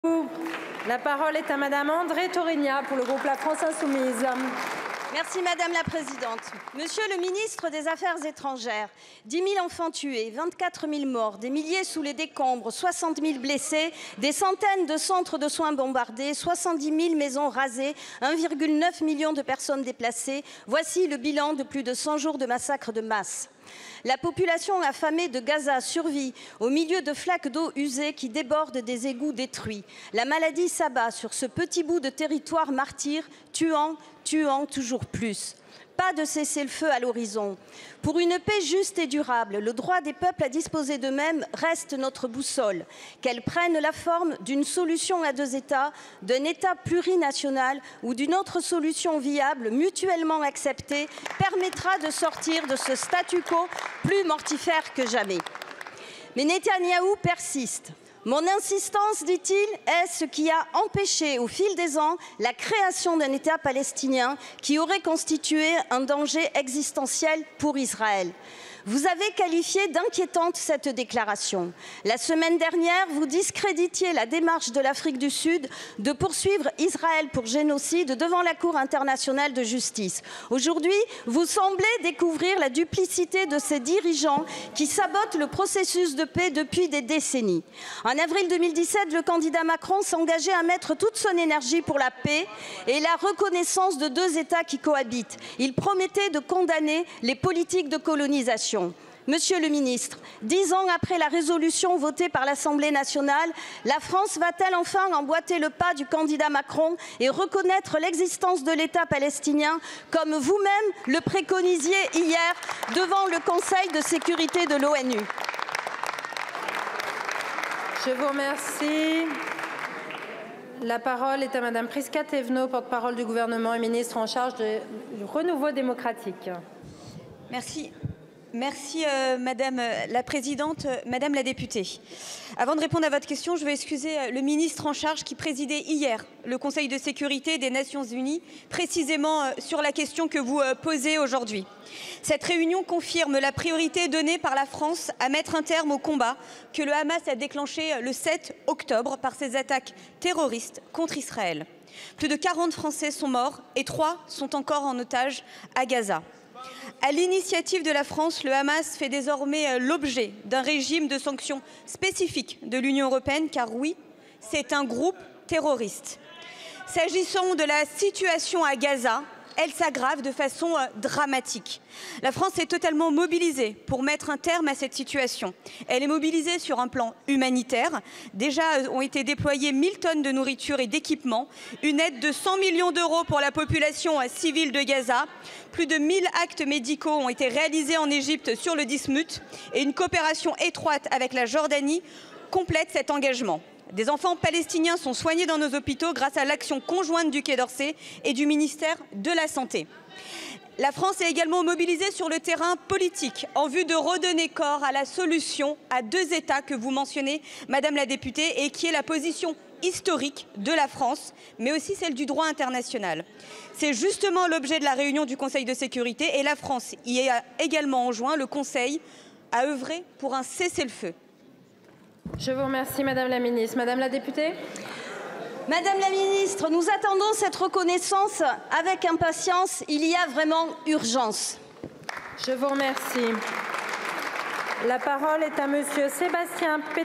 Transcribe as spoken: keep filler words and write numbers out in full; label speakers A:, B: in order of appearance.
A: La parole est à Madame André Torigna pour le groupe La France Insoumise.
B: Merci Madame la Présidente. Monsieur le ministre des Affaires étrangères, dix mille enfants tués, vingt-quatre mille morts, des milliers sous les décombres, soixante mille blessés, des centaines de centres de soins bombardés, soixante-dix mille maisons rasées, un virgule neuf million de personnes déplacées. Voici le bilan de plus de cent jours de massacres de masse. La population affamée de Gaza survit au milieu de flaques d'eau usées qui débordent des égouts détruits. La maladie s'abat sur ce petit bout de territoire martyr, tuant, tuant toujours plus. Pas de cessez-le-feu à l'horizon. Pour une paix juste et durable, le droit des peuples à disposer d'eux-mêmes reste notre boussole. Qu'elle prenne la forme d'une solution à deux États, d'un État plurinational ou d'une autre solution viable, mutuellement acceptée, permettra de sortir de ce statu quo plus mortifère que jamais. Mais Netanyahou persiste. Mon insistance, dit-il, est ce qui a empêché au fil des ans la création d'un État palestinien qui aurait constitué un danger existentiel pour Israël. Vous avez qualifié d'inquiétante cette déclaration. La semaine dernière, vous discréditiez la démarche de l'Afrique du Sud de poursuivre Israël pour génocide devant la Cour internationale de justice. Aujourd'hui, vous semblez découvrir la duplicité de ces dirigeants qui sabotent le processus de paix depuis des décennies. En avril deux mille dix-sept, le candidat Macron s'engageait à mettre toute son énergie pour la paix et la reconnaissance de deux États qui cohabitent. Il promettait de condamner les politiques de colonisation. Monsieur le ministre, dix ans après la résolution votée par l'Assemblée nationale, la France va-t-elle enfin emboîter le pas du candidat Macron et reconnaître l'existence de l'État palestinien comme vous-même le préconisiez hier devant le Conseil de sécurité de l'ONU?
A: Je vous remercie. La parole est à Madame Prisca Thévenot, porte-parole du gouvernement et ministre en charge du renouveau démocratique.
C: Merci. Merci euh, Madame la Présidente, Madame la députée. Avant de répondre à votre question, je vais excuser le ministre en charge qui présidait hier le Conseil de sécurité des Nations Unies, précisément euh, sur la question que vous euh, posez aujourd'hui. Cette réunion confirme la priorité donnée par la France à mettre un terme au combat que le Hamas a déclenché le sept octobre par ses attaques terroristes contre Israël. Plus de quarante Français sont morts et trois sont encore en otage à Gaza. À l'initiative de la France, le Hamas fait désormais l'objet d'un régime de sanctions spécifiques de l'Union européenne, car oui, c'est un groupe terroriste. S'agissant de la situation à Gaza, elle s'aggrave de façon dramatique. La France est totalement mobilisée pour mettre un terme à cette situation. Elle est mobilisée sur un plan humanitaire. Déjà ont été déployées mille tonnes de nourriture et d'équipements, une aide de cent millions d'euros pour la population civile de Gaza. Plus de mille actes médicaux ont été réalisés en Égypte sur le Dismut et une coopération étroite avec la Jordanie complète cet engagement. Des enfants palestiniens sont soignés dans nos hôpitaux grâce à l'action conjointe du Quai d'Orsay et du ministère de la Santé. La France est également mobilisée sur le terrain politique en vue de redonner corps à la solution à deux États que vous mentionnez, Madame la députée, et qui est la position historique de la France, mais aussi celle du droit international. C'est justement l'objet de la réunion du Conseil de sécurité et la France y a également enjoint le Conseil à œuvrer pour un cessez-le-feu.
A: Je vous remercie, Madame la Ministre. Madame la députée.
B: Madame la Ministre, nous attendons cette reconnaissance avec impatience. Il y a vraiment urgence.
A: Je vous remercie. La parole est à Monsieur Sébastien Pétain.